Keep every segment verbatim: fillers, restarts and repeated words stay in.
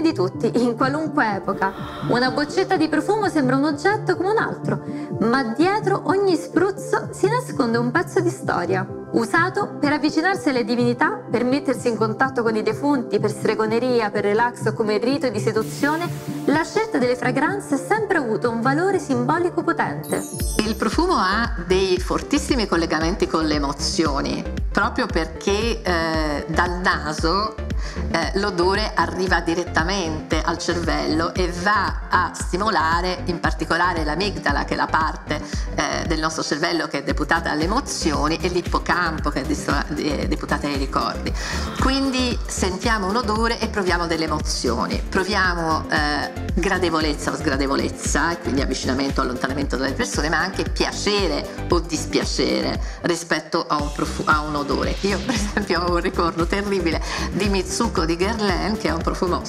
di tutti, in qualunque epoca. Una boccetta di profumo sembra un oggetto come un altro, ma dietro ogni spruzzo si nasconde un pezzo di storia. Usato per avvicinarsi alle divinità, per mettersi in contatto con i defunti, per stregoneria, per relax o come rito di seduzione, la scelta delle fragranze ha sempre avuto un valore simbolico potente. Il profumo ha dei fortissimi collegamenti con le emozioni, proprio perché eh, dal naso eh, l'odore arriva direttamente al cervello e va a stimolare in particolare l'amigdala, che è la parte eh, del nostro cervello che è deputata alle emozioni, e l'ippocampo, che è deputata ai ricordi. Quindi sentiamo un odore e proviamo delle emozioni, proviamo eh, gradevolezza o sgradevolezza, e quindi avvicinamento o allontanamento dalle persone, ma anche piacere o dispiacere rispetto a un, a un odore. Io per esempio ho un ricordo terribile di Mitsuko di Guerlain, che è un profumo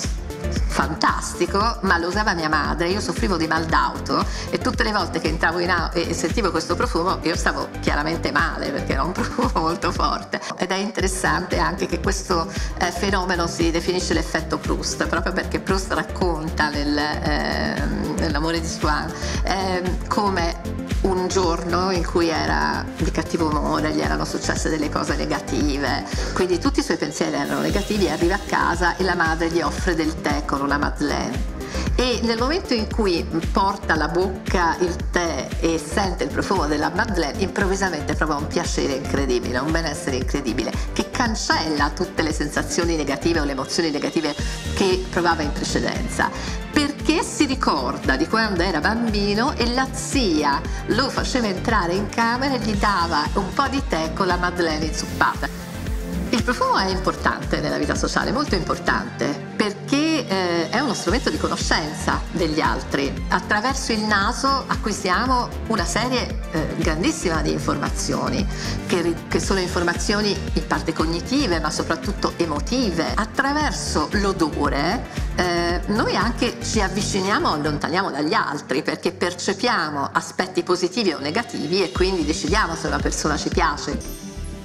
fantastico, ma lo usava mia madre. Io soffrivo di mal d'auto e tutte le volte che entravo in auto e sentivo questo profumo io stavo chiaramente male, perché era un profumo molto forte. Ed è interessante anche che questo eh, fenomeno si definisce l'effetto Proust, proprio perché Proust racconta nel, eh, nell'amore di Swann eh, come un giorno in cui era di cattivo umore, gli erano successe delle cose negative, quindi tutti i suoi pensieri erano negativi, arriva a casa e la madre gli offre del tè con una Madeleine. E nel momento in cui porta alla bocca il tè e sente il profumo della Madeleine, improvvisamente prova un piacere incredibile, un benessere incredibile, che cancella tutte le sensazioni negative o le emozioni negative che provava in precedenza, perché si ricorda di quando era bambino e la zia lo faceva entrare in camera e gli dava un po' di tè con la Madeleine inzuppata. Il profumo è importante nella vita sociale, molto importante, perché eh, è uno strumento di conoscenza degli altri. Attraverso il naso acquisiamo una serie eh, grandissima di informazioni, che, che sono informazioni in parte cognitive, ma soprattutto emotive. Attraverso l'odore eh, noi anche ci avviciniamo o allontaniamo dagli altri, perché percepiamo aspetti positivi o negativi e quindi decidiamo se una persona ci piace.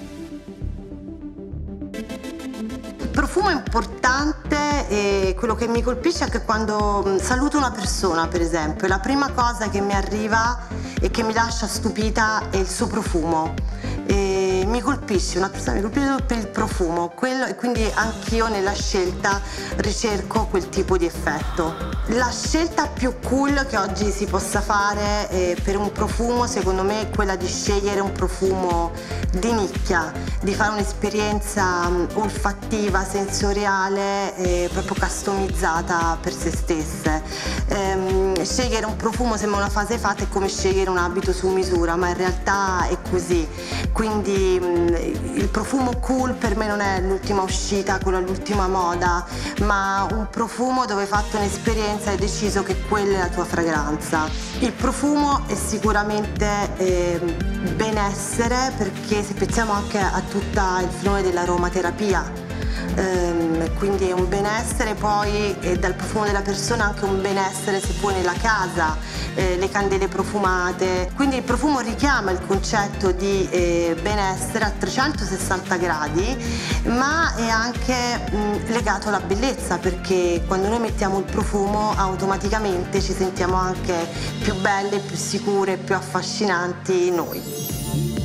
Il profumo è importante e quello che mi colpisce è che quando saluto una persona, per esempio, la prima cosa che mi arriva e che mi lascia stupita è il suo profumo. E mi colpisce, una persona mi colpisce per il profumo, quello, e quindi anch'io nella scelta ricerco quel tipo di effetto. La scelta più cool che oggi si possa fare eh, per un profumo, secondo me, è quella di scegliere un profumo di nicchia, di fare un'esperienza um, olfattiva, sensoriale, eh, proprio customizzata per se stesse. Ehm, scegliere un profumo sembra una fase fatta, è come scegliere un abito su misura, ma in realtà è così. Quindi mh, il profumo cool per me non è l'ultima uscita, quella l'ultima moda, ma un profumo dove hai fatto un'esperienza e hai deciso che quella è la tua fragranza. Il profumo è sicuramente eh, benessere, perché se pensiamo anche a tutto il fenomeno dell'aromaterapia, ehm, quindi è un benessere, poi è dal profumo della persona anche un benessere se vuoi nella casa, eh, le candele profumate, quindi il profumo richiama il concetto di eh, benessere a trecentosessanta gradi, ma è anche mh, legato alla bellezza, perché quando noi mettiamo il profumo automaticamente ci sentiamo anche più belle, più sicure, più affascinanti noi.